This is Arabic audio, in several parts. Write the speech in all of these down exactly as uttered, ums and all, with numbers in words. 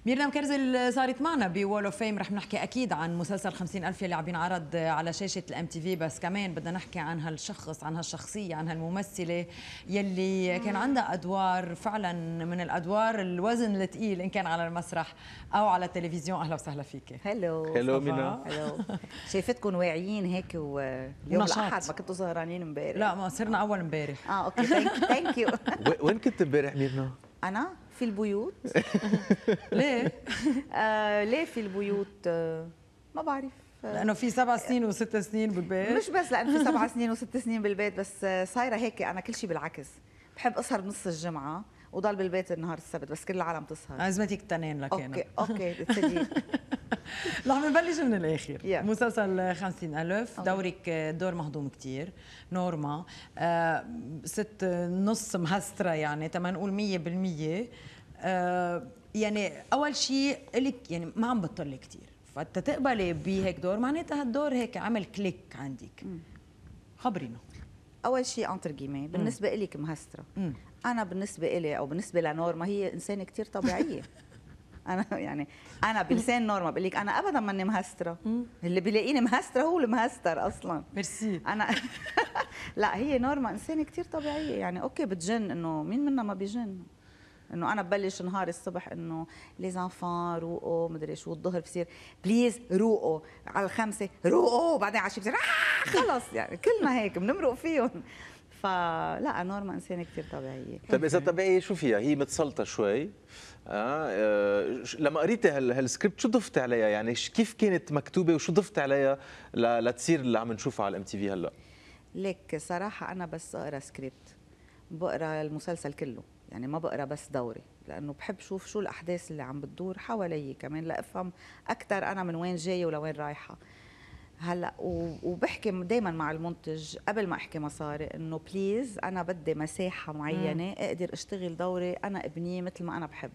ميرنا مكرزل صارت معنا بوول اوف فيم. رح نحكي اكيد عن مسلسل خمسين ألف يلي عم بينعرض على شاشه الام تي في، بس كمان بدنا نحكي عن هالشخص، عن هالشخصيه، عن هالممثله يلي كان عندها ادوار فعلا من الادوار الوزن الثقيل ان كان على المسرح او على التلفزيون. اهلا وسهلا فيكي. هلو هلو مينا. هلو. شايفتكم واعيين هيك، واليوم الاحد ما كنتوا سهرانين امبارح؟ لا، ما صرنا اول امبارح. اه اوكي، ثانك يو. وين كنت امبارح ميرنا؟ انا في البيوت. ليه؟ آه ليه في البيوت؟ آه ما بعرف. آه لانه في سبع سنين وست سنين بالبيت. مش بس لانه في سبع سنين وست سنين بالبيت، بس آه صايره هيك. انا كل شيء بالعكس، بحب اسهر بنص الجمعه وضل بالبيت النهار السبت، بس كل العالم تسهر. ازمتك التنين لك. اوكي اوكي تصدقي. رح نبلش من الاخر. Yeah. مسلسل خمسين ألف، دورك دور مهضوم كتير. نورما آه ست نص مهسترة، يعني تما نقول مية بالمية. آه يعني اول شيء لك يعني ما عم بتطلي كتير، فتتقبلي بهيك دور معناتها هالدور هيك عمل كليك عندك. خبرينا. اول شيء انتر جيمي بالنسبه لك مهستره. مم. انا بالنسبه لي او بالنسبه لنورما هي انسانه كثير طبيعيه. انا يعني انا بلسان نورما بقول لك انا ابدا ماني مهستره. اللي بيلاقيني مهستره هو المهستر اصلا. ميرسي. انا لا، هي نورما انسانه كثير طبيعيه. يعني اوكي بتجن، انه مين منا ما بيجن، انه انا ببلش نهار الصبح انه لي زانفان روقوا مدري شو، الظهر بصير بليز روقوا، على الخمسه روقوا، وبعدين على الشيء بصير آه خلص. يعني كلنا هيك بنمرق فيهم. فلا، نورما انسانه كثير طبيعيه. طيب اذا طبيعيه شو فيها؟ هي متسلطه شوي. آه, آه لما قريتي هالسكريبت شو ضفت عليها؟ يعني كيف كانت مكتوبه وشو ضفت عليها لتصير اللي عم نشوفها على الام تي في هلا؟ ليك صراحه انا بس اقرا سكريبت بقرا المسلسل كله، يعني ما بقرا بس دوري، لانه بحب شوف شو الاحداث اللي عم بتدور حوالي كمان لافهم اكثر انا من وين جايه ولوين رايحه. هلا وبحكي دائما مع المنتج قبل ما احكي مصاري انه بليز انا بدي مساحه معينه مم. اقدر اشتغل دوري انا ابنيه مثل ما انا بحب.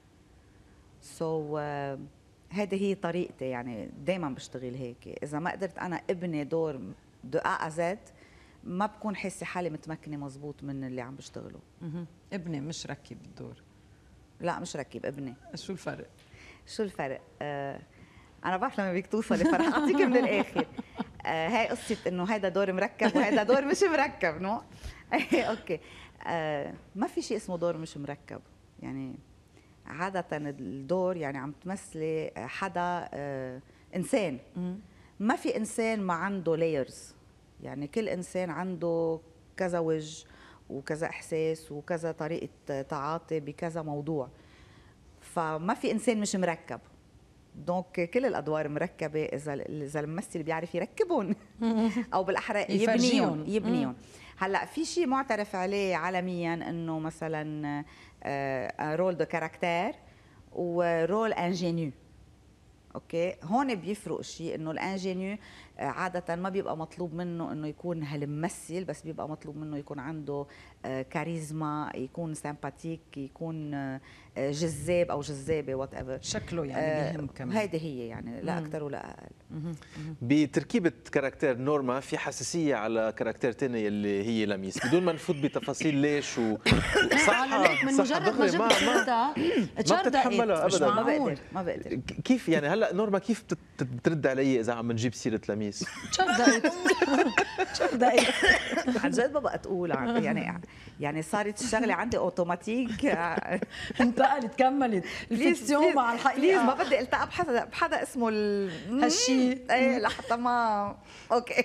سو so, uh, هذه هي طريقتي، يعني دائما بشتغل هيك. اذا ما قدرت انا ابني دور دو ا زد ما بكون حاسه حالي متمكنه مزبوط من اللي عم بشتغله. ابني مش ركب الدور. لا مش ركب، ابني. شو الفرق؟ شو الفرق؟ آه انا بعرف لما بدك توصلي، فرح اعطيك من الاخر. آه هاي قصه انه هذا دور مركب وهذا دور مش مركب. نو اوكي. آه ما في شيء اسمه دور مش مركب. يعني عاده الدور يعني عم تمثلي حدا آه انسان. ما في انسان ما عنده لايرز، يعني كل انسان عنده كذا وجه وكذا احساس وكذا طريقه تعاطي بكذا موضوع. فما في انسان مش مركب. دونك كل الادوار مركبه اذا اذا الممثل بيعرف يركبهم او بالاحرى يبنيهم يبنيهم. هلا في شيء معترف عليه عالميا انه مثلا رول دو كاركتير ورول انجينيو. اوكي، هون بيفرق شيء، انه الانجينيو عاده ما بيبقى مطلوب منه انه يكون هالممثل، بس بيبقى مطلوب منه يكون عنده كاريزما، يكون سامباتيك، يكون جذاب او جذابه وات ايفر شكله يعني بيهم كمان. هيدي هي يعني لا اكثر ولا اقل. بتركيبه كاركتير نورما في حساسيه على كاركتير ثاني اللي هي لميس، بدون ما نفوت بتفاصيل ليش و صح من مجرد ما جبت سيرتها ما بتتحملها ابدا. ما بقدر ما بقدر. كيف يعني هلا نورما كيف بترد علي اذا عم نجيب سيره لميس؟ شردقت شردقت عن جد ما بقى تقول يعني يعني صارت الشغله عندي اوتوماتيك. انتقلت كملت الفيكسيون مع الحقيقه. بليز ما بدي التقى بحدا بحدا اسمه هالشيء. ايه لحتى ما اوكي.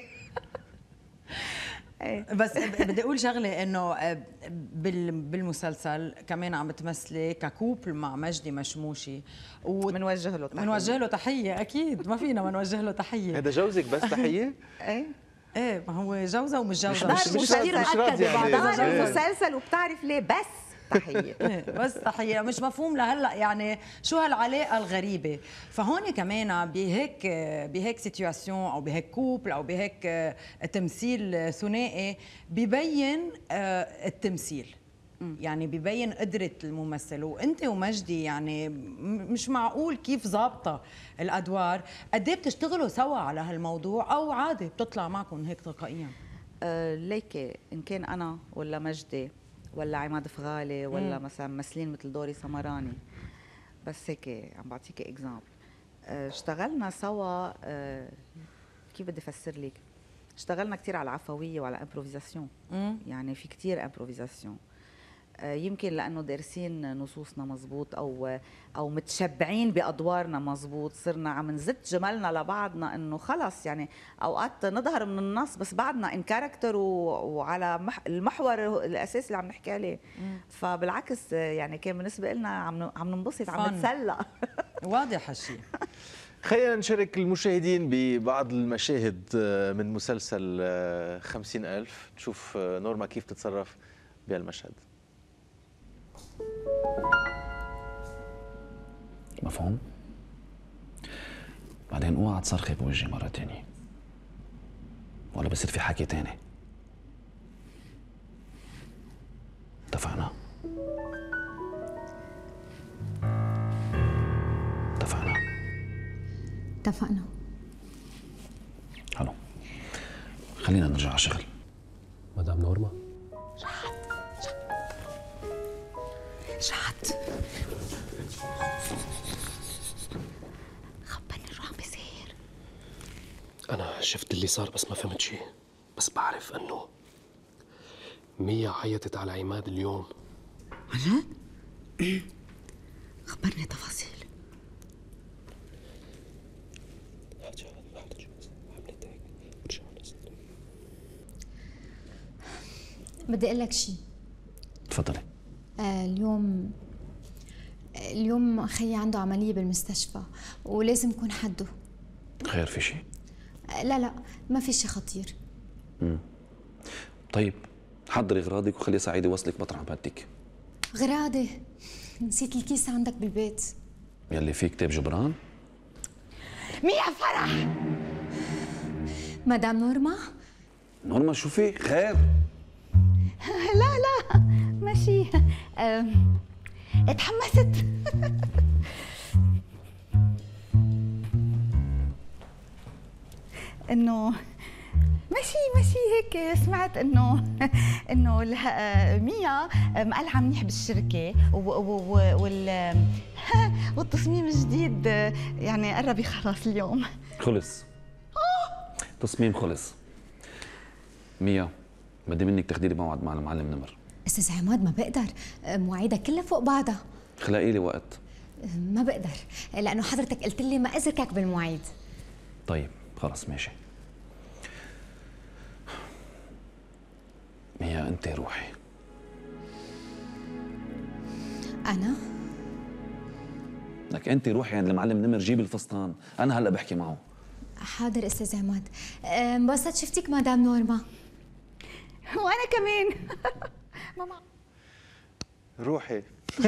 بس بدي اقول شغله انه بالمسلسل كمان عم تمثلي ككوبل مع مجدي مشموشي وبنوجه له تحيه. بنوجه له تحيه اكيد، ما فينا ما نوجه له تحيه. هذا جوزك بس تحيه؟ ايه ايه ما هو جوزه ومش جوزه. مش مش كثير مؤكده بعدها مسلسل وبتعرف ليه بس تحيه. بس تحيه مش مفهوم لهلا، يعني شو هالعلاقه الغريبه. فهون كمان بهيك بهيك سيتوياسيون او بهيك كوبل او بهيك تمثيل ثنائي ببين التمثيل، يعني ببين قدرة الممثل. وانت ومجدي يعني مش معقول كيف ظابطه الادوار. قد ايه بتشتغلوا سوا على هالموضوع او عادي بتطلع معكم هيك تلقائيا؟ أه ليكي ان كان انا ولا مجدي ولا عماد فغالي ولا مم. مثلا ممثلين مثل دوري سمراني بس هيك عم بعطيكي اكزامبل. اشتغلنا سوا، آه، كيف بدي افسر لك؟ اشتغلنا كثير على العفويه وعلى امبروفيزاسيون، يعني في كثير امبروفيزاسيون. يمكن لانه دارسين نصوصنا مزبوط او او متشبعين بادوارنا مزبوط، صرنا عم نزت جملنا لبعضنا انه خلص يعني اوقات نظهر من النص بس بعدنا ان كاركتر وعلى المحور الاساسي اللي عم نحكي عليه. فبالعكس يعني كان بالنسبه لنا عم عم ننبسط، عم نتسلى. واضح هالشيء. خلينا نشارك المشاهدين ببعض المشاهد من مسلسل خمسين ألف، نشوف نورما كيف تتصرف بهالمشهد. مفهوم؟ بعدين اوعى تصرخي بوجهي مرة تانية ولا بصير في حكي تاني. اتفقنا؟ اتفقنا؟ اتفقنا. حلو، خلينا نرجع على الشغل. مدام نورما، شحت شحت خبرني شو عم بيصير. أنا شفت اللي صار بس ما فهمت شيء، بس بعرف إنه ميا عيطت على عماد اليوم. عن جد؟ خبرني تفاصيل. بدي اقول لك شيء. تفضلي. آه اليوم اليوم خيي عنده عملية بالمستشفى ولازم يكون حده. خير في شيء؟ آه لا لا ما في شيء خطير. امم طيب حضري اغراضك وخلي سعيد يوصلك مطرح ما بدك. غراضي؟ نسيت الكيسة عندك بالبيت. يلي في كتاب جبران؟ ميا فرح. مدام نورما؟ نورما شو في؟ خير؟ لا لا ماشي، اتحمست. انه ماشي ماشي هيك سمعت انه انه ميا مقلعه منيح بالشركه وال والتصميم الجديد يعني قرب يخلص اليوم. خلص تصميم خلص. ميا بدي منك تاخدي لي موعد مع المعلم نمر. استاذ عماد ما بقدر، مواعيدك كلها فوق بعضها. خلقي لي وقت. ما بقدر لانه حضرتك قلت لي ما ازركك بالمواعيد. طيب خلص ماشي. ميا انت روحي. انا؟ لك انت روحي عند المعلم نمر جيبي الفستان، انا هلا بحكي معه. حاضر استاذ عماد. انبسطت شفتك مدام نورما. وانا كمان. ماما روحي.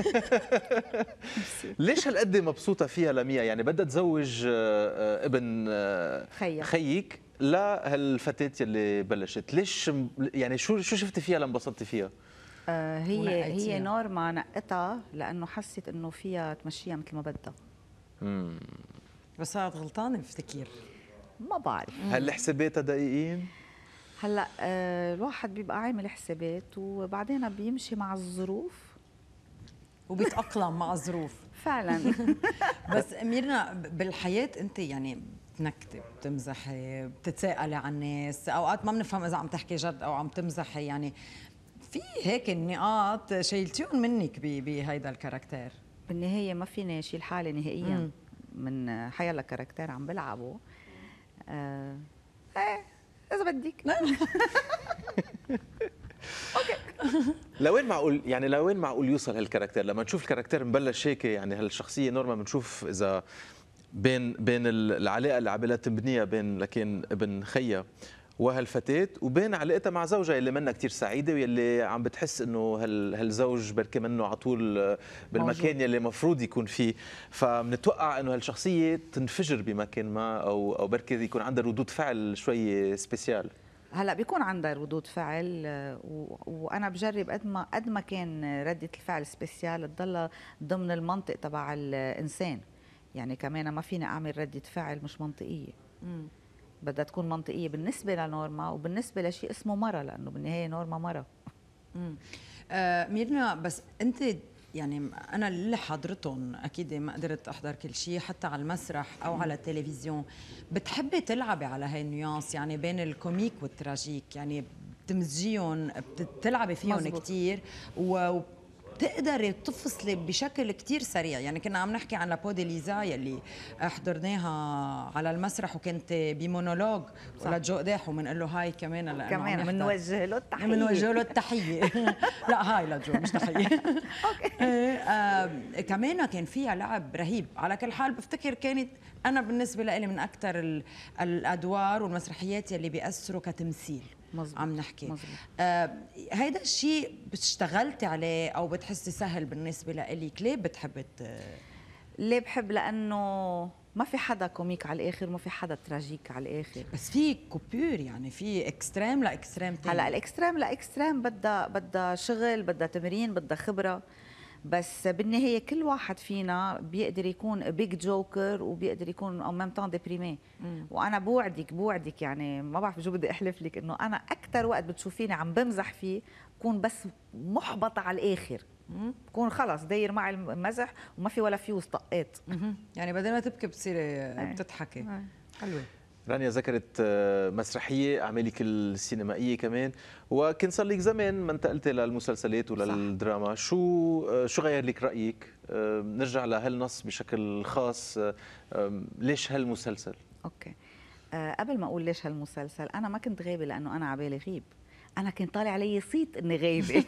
ليش هالقد مبسوطة فيها لميا؟ يعني بدها تزوج ابن خيك خيك لهالفتاة يلي بلشت، ليش يعني شو شو شفتي فيها لما انبسطتي فيها؟ آه هي هي نورما نقتها لأنه حست إنه فيها تمشيها مثل ما بدها. امم بس صارت غلطانة بفتكر. ما بعرف. هل حساباتها دقيقين؟ هلا آه الواحد بيبقى عامل حسابات وبعدين بيمشي مع الظروف وبيتأقلم مع الظروف. فعلا. بس ميرنا بالحياة انت يعني بتنكتي، بتمزحي، بتتساءلي عن الناس، اوقات ما بنفهم اذا عم تحكي جد او عم تمزحي، يعني في هيك النقاط شيلتيهم منك بهيدا الكاركتير. بالنهاية ما فيني شيل حالي نهائيا مم. من حيلا كاركتير عم بلعبه. آه ايه اذا بدك. اوكي. لوين معقول يعني لوين معقول يوصل هالكاركتير؟ لما نشوف الكاركتير مبلش هيك يعني هالشخصيه نورما، بنشوف اذا بين بين العلاقه اللي عم تبنيها بين لكن ابن خيا وهالفتاة وبين علاقتها مع زوجها اللي منها كثير سعيده واللي عم بتحس انه هالزوج بركي منه على طول بالمكان يلي المفروض يكون فيه، فبنتوقع انه هالشخصيه تنفجر بمكان ما او او بركي يكون عندها ردود فعل شوي سبيسيال. هلا بيكون عندها ردود فعل و... وانا بجرب قد ما قد ما كان رده الفعل سبيسيال تضل ضمن المنطق تبع الانسان، يعني كمان ما فيني اعمل رده فعل مش منطقيه. امم بدها تكون منطقيه بالنسبه لنورما وبالنسبه لشيء اسمه مرة، لانه بالنهايه نورما مرة. امم آه ميرنا، بس انت يعني انا اللي حضرتهم اكيد ما قدرت احضر كل شيء حتى على المسرح او على التلفزيون. بتحبي تلعبي على هاي النيانس يعني بين الكوميك والتراجيك، يعني بتمزجيهم بتلعبي فيهم كثير و بتقدري تفصلي بشكل كتير سريع. يعني كنا عم نحكي عن لابودي ليزا يلي حضرناها على المسرح وكنت بمونولوج لجو قداح وبنقول له هاي كمان لانه كمان بنوجه له التحيه بنوجه له التحيه لا هاي لجو مش تحيه اوكي. آه كمان كان فيها لعب رهيب. على كل حال بفتكر كانت انا بالنسبه لي من اكثر الادوار والمسرحيات يلي بيأثروا كتمثيل. مزبوط. عم نحكي مزبوط. آه هيدا الشيء اشتغلتي عليه او بتحسي سهل بالنسبه لإلك؟ ليه بتحبي؟ ليه بحب؟ لانه ما في حدا كوميك على الاخر وما في حدا تراجيك على الاخر، بس في كوبير يعني في اكستريم لاكستريم تاني. هلا الاكستريم لاكستريم بدها بدها شغل، بدها تمرين، بدها خبره، بس بالنهايه كل واحد فينا بيقدر يكون بيج جوكر وبيقدر يكون او ميم طون ديبريمي. وانا بوعدك بوعدك يعني ما بعرف شو بدي احلف لك انه انا اكثر وقت بتشوفيني عم بمزح فيه بكون بس محبطه على الاخر، بكون خلص داير معي المزح وما في ولا فيوز طقات. يعني بدل ما تبكي بتصيري بتضحكي. حلوه. رانيا ذكرت مسرحيه، اعمالك السينمائيه كمان، وكان صار لك زمان ما انتقلتي للمسلسلات وللدراما. شو شو غير لك رايك؟ نرجع لهالنص بشكل خاص، ليش هالمسلسل؟ اوكي أه قبل ما اقول ليش هالمسلسل، انا ما كنت غايبه لانه انا عبالي غيب، انا كنت طالع علي صيت اني غايبه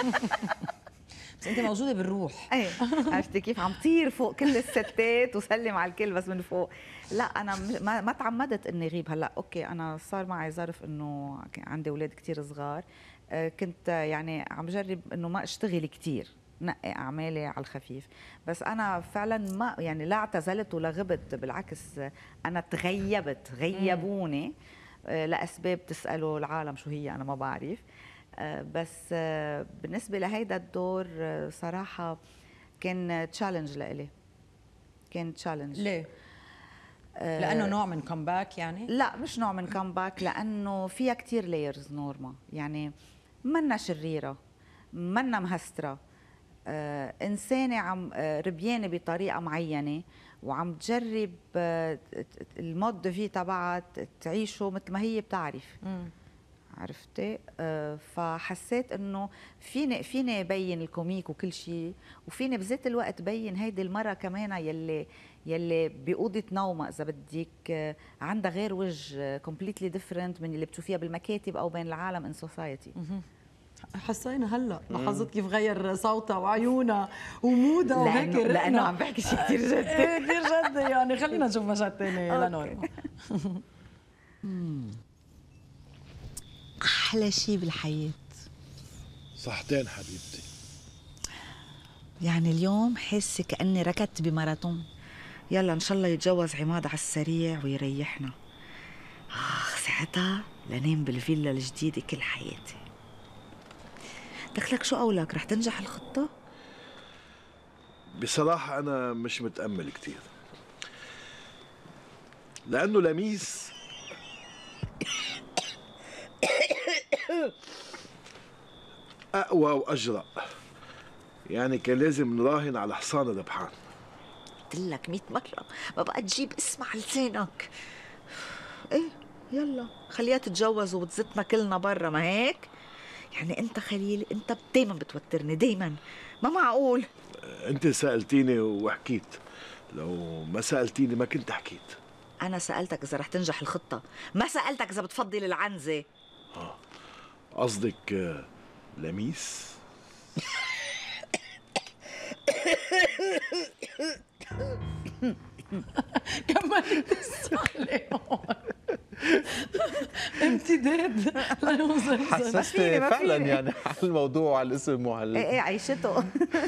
بس انت موجوده بالروح. ايه عرفتي كيف؟ عم طير فوق كل الستات وسلم على الكل بس من فوق. لا انا ما, ما تعمدت اني غيب. هلا اوكي انا صار معي ظرف انه عندي اولاد كثير صغار، كنت يعني عم جرب انه ما اشتغل كثير، نقي اعمالي على الخفيف، بس انا فعلا ما يعني لا اعتزلت ولا غبت، بالعكس انا تغيبت، غيبوني لاسباب تسالوا العالم شو هي انا ما بعرف. بس بالنسبه لهيدا الدور صراحه كان تشالنج لإلي، كان تشالنج. ليه؟ لانه نوع من كومباك يعني؟ لا مش نوع من كومباك، لانه فيها كثير لايرز. نورما يعني منا شريره، منا مهستره، آه انسانه عم آه ربيانه بطريقه معينه وعم تجرب آه المود في تبعها تعيشه مثل ما هي بتعرف. م. عرفتي؟ آه فحسيت انه فيني فيني ابين الكوميك وكل شيء، وفيني بذات الوقت ابين هيدي المره كمان يلي يلي بأوضة نومها اذا بدك آه عندها غير وجه كومبليتلي ديفرنت من اللي بتشوفيها بالمكاتب او بين العالم ان سوسايتي. حسينا هلا لاحظت كيف غير صوتها وعيونها ومودها وهيك، لانه عم بحكي شيء كثير جدي. كثير جدي يعني. خلينا نشوف مشهد ثاني لنورما. احلى شيء بالحياه صحتين حبيبتي. يعني اليوم حاسه كاني ركضت بماراثون. يلا ان شاء الله يتجوز عماد على السريع ويريحنا. اخ ساعتها لنام بالفيلا الجديده كل حياتي. دخلك شو قولك، رح تنجح الخطه؟ بصراحه انا مش متامل كثير، لانه لميس اقوى واجرأ، يعني كان لازم نراهن على حصان ربحان. قلت لك مئة مره ما بقى تجيب اسم على لسانك. ايه يلا خليها تتجوز وبتزتنا كلنا برا، ما هيك؟ يعني انت خليل انت دايما بتوترني، دايما ما معقول. انت سالتيني وحكيت، لو ما سالتيني ما كنت حكيت. انا سالتك اذا رح تنجح الخطه، ما سالتك اذا بتفضل العنزه. اه قصدك لميس؟ كمان تسألي امتداد حسستي فعلا يعني على الموضوع وعلى الاسم وعلى ايه ايه عيشته.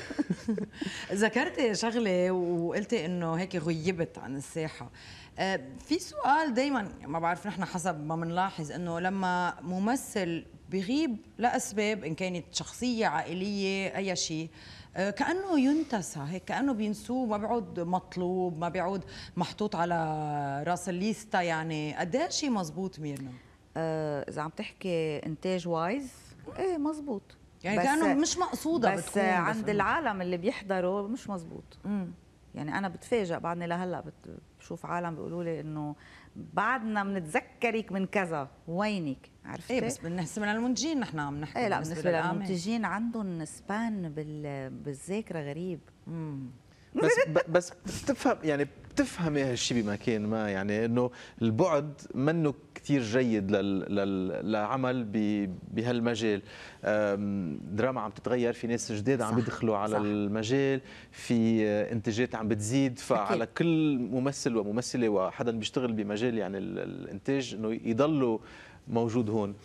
ذكرتي شغله وقلتي انه هيك غيبت عن الساحه. في سؤال دائما ما بعرف، نحن حسب ما بنلاحظ انه لما ممثل بغيب لاسباب ان كانت شخصيه عائليه اي شيء، كانه ينتسى هيك، كانه بينسوه، ما بيعود مطلوب، ما بيعود محطوط على راس الليستا. يعني قد ايه شيء مزبوط ميرنا؟ آه اذا عم تحكي انتاج وايز ايه مزبوط. يعني كانه مش مقصوده بس بتكون عند بس العالم اللي بيحضروا مش مزبوط. يعني انا بتفاجئ بعدني لهلا بشوف عالم بيقولوا لي انه بعدنا بنتذكرك من كذا، وينك؟ عرفتي؟ ايه بس بالنسبه للمنتجين نحن عم نحكي. ايه لا بالنسبه للمنتجين عندهم سبان بال... بالذاكره غريب. مم. بس بس بتفهم يعني بتفهمي هالشيء بمكان ما، يعني انه البعد منه كثير جيد لل لل لعمل بهالمجال. دراما عم تتغير، في ناس جداد عم يدخلوا على صح. المجال، في انتاجات عم بتزيد، فعلى أكيد. كل ممثل وممثله وحدا بيشتغل بمجال يعني الانتاج انه يضلوا موجود هون.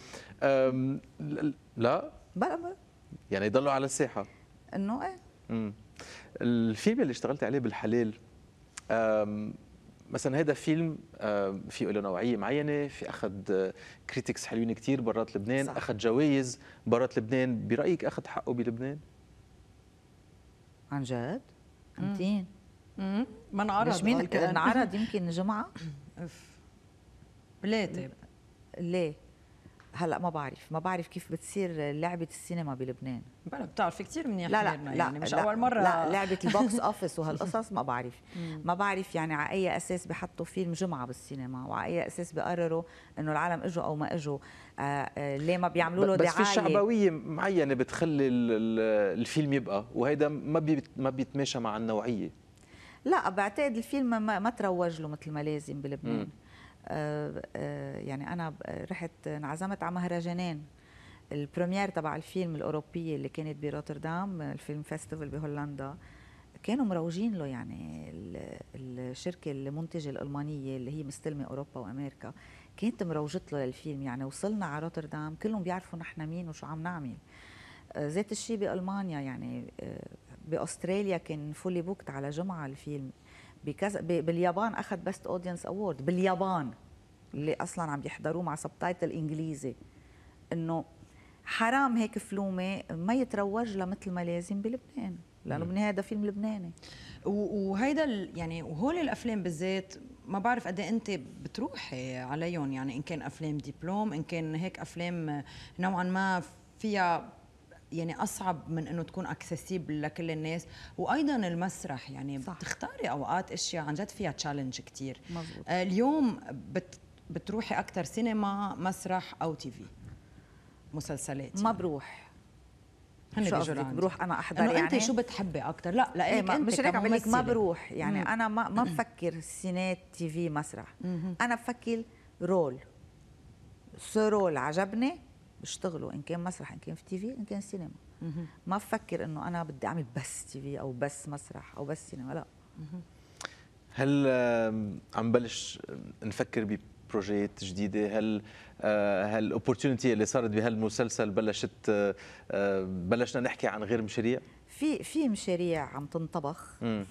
لا بلا بلا يعني يضلوا على الساحه انه ايه. امم الفيلم اللي اشتغلت عليه بالحلال، مثلا هذا فيلم في له نوعيه معينه، في اخذ كريتكس حلوين كثير برات لبنان، صح. اخذ جوائز برات لبنان، برايك اخذ حقه بلبنان؟ عن جد؟ امتين؟ امم ما انعرض. مش مين انعرض؟ يمكن جمعه. ليه طيب؟ ليه؟ هلا ما بعرف ما بعرف كيف بتصير لعبه السينما بلبنان. بلا بتعرفي كثير منيح. لا لا لا يعني مش لا اول مره. لا لعبه البوكس اوفيس وهالقصص ما بعرف. ما بعرف يعني على اي اساس بحطوا فيلم جمعه بالسينما، وعلى اي اساس بقرروا انه العالم اجوا او ما اجوا. آه آه ليه ما بيعملوا له دعايه؟ بس في شعبويه معينه بتخلي الفيلم يبقى، وهيدا ما بي ما بيتماشى مع النوعيه. لا بعتقد الفيلم ما, ما تروج له مثل ما لازم بلبنان. م. آه آه يعني انا رحت انعزمت على مهرجانين. البريمير تبع الفيلم الأوروبية اللي كانت بروتردام، الفيلم فيستيفال بهولندا، كانوا مروجين له. يعني الشركة المنتجة الألمانية اللي هي مستلمة أوروبا وأمريكا كانت مروجت له للفيلم. يعني وصلنا على روتردام كلهم بيعرفوا نحن مين وشو عم نعمل. ذات الشيء بألمانيا، يعني بأستراليا كان فولي بوكت على جمعة الفيلم. بكذا باليابان أخذ بست أودينس أوورد باليابان اللي أصلا عم يحضروه مع سبتايتل إنجليزي. إنه حرام هيك فلومه ما يتروج لها مثل ما لازم بلبنان، لانه بالنهايه هذا فيلم لبناني. وهيدا يعني وهول الافلام بالذات ما بعرف قد ايه انت بتروحي عليهم، يعني ان كان افلام دبلوم، ان كان هيك افلام نوعا ما فيها يعني اصعب من انه تكون اكسسيبل لكل الناس. وايضا المسرح يعني صح. بتختاري اوقات اشياء عن جد فيها تشالنج كثير. آه اليوم بت بتروحي اكثر سينما، مسرح او تي في؟ مسلسلات يعني. ما بروح. هن بيجوا بروح انا احضر. يعني يعني انت شو بتحبي اكثر؟ لا لانك ايه انت مش هيك عم لك ما بروح. يعني مم. انا ما ما بفكر سينات تي في مسرح. مم. انا بفكر رول سو رول عجبني بشتغله، ان كان مسرح، ان كان في تي في، ان كان سينما. مم. ما بفكر انه انا بدي اعمل بس تي في او بس مسرح او بس سينما. لا. مم. هل عم بلش نفكر ب بروجيت جديده؟ هل هالاوبورتونيتي اللي صارت بهالمسلسل بلشت بلشنا نحكي عن غير مشاريع؟ في في مشاريع عم تنطبخ. امم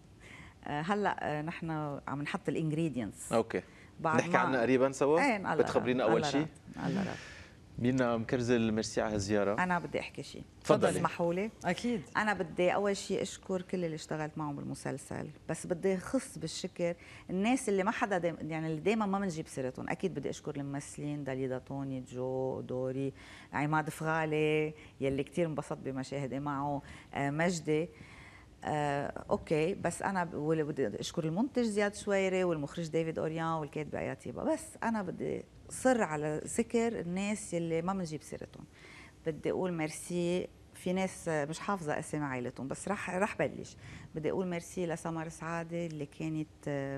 هلا نحن عم نحط الانجريدينتس. اوكي نحكي عنها قريبا سوا. ايه بتخبرينا اول شيء؟ الله رب. مينا مكرزل، ميرسي على هالزياره. انا بدي احكي شيء، تفضلي. اسمحوا لي. اكيد. انا بدي اول شيء اشكر كل اللي اشتغلت معهم بالمسلسل، بس بدي اخص بالشكر الناس اللي ما حدا دايما، يعني اللي دائما ما بنجيب سيرتهم. اكيد بدي اشكر الممثلين داليدا طوني، جو دوري، عماد فغالي يلي كثير انبسطت بمشاهدي معه، آه مجدي. آه، اوكي بس انا بدي اشكر المنتج زياد شويري والمخرج ديفيد اوريان والكاتبه اياتيبا. بس انا بدي صر على ذكر الناس اللي ما بنجيب سيرتهم. بدي اقول ميرسي، في ناس مش حافظه اسامي عائلتهم بس رح رح بلش. بدي اقول ميرسي لسمر سعاده اللي كانت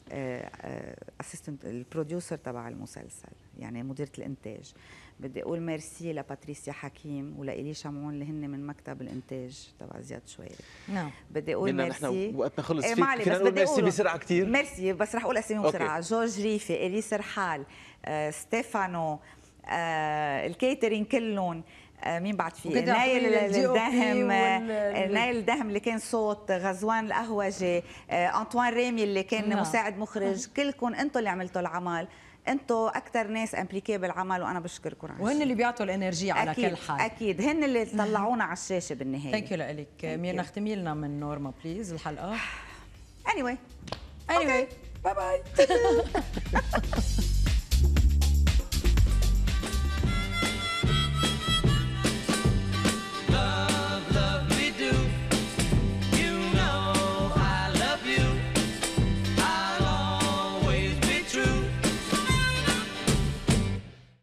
اسيستنت البروديوسر تبع المسلسل، يعني مديره الانتاج. بدي اقول ميرسي لباتريسيا حكيم ولإلي شمعون اللي هن من مكتب الانتاج تبع زياد شويري. نعم. بدي اقول ميرسي. نحن وقتنا خلص. ايه فينا نقول ميرسي بسرعه كثير. ميرسي بس رح اقول اسامي بسرعه. جورج ريفي، اليس رحال، آه، ستيفانو، آه، الكيترين كلهم، آه، مين بعد في نايل الدهم، نايل الدهم اللي كان صوت، غزوان القهوجي، آه، انطوان رامي اللي كان نعم. مساعد مخرج. كلكم انتم اللي عملتوا العمل، انتم اكثر ناس امبليكي بالعمل وانا بشكركم. وهن اللي بيعطوا الانرجي على أكيد كل حال. اكيد هن اللي طلعونا على الشاشه بالنهايه. ثانك يو لك. ميرنا اختمي لنا من نورما بليز الحلقه. anyway anyway باي باي.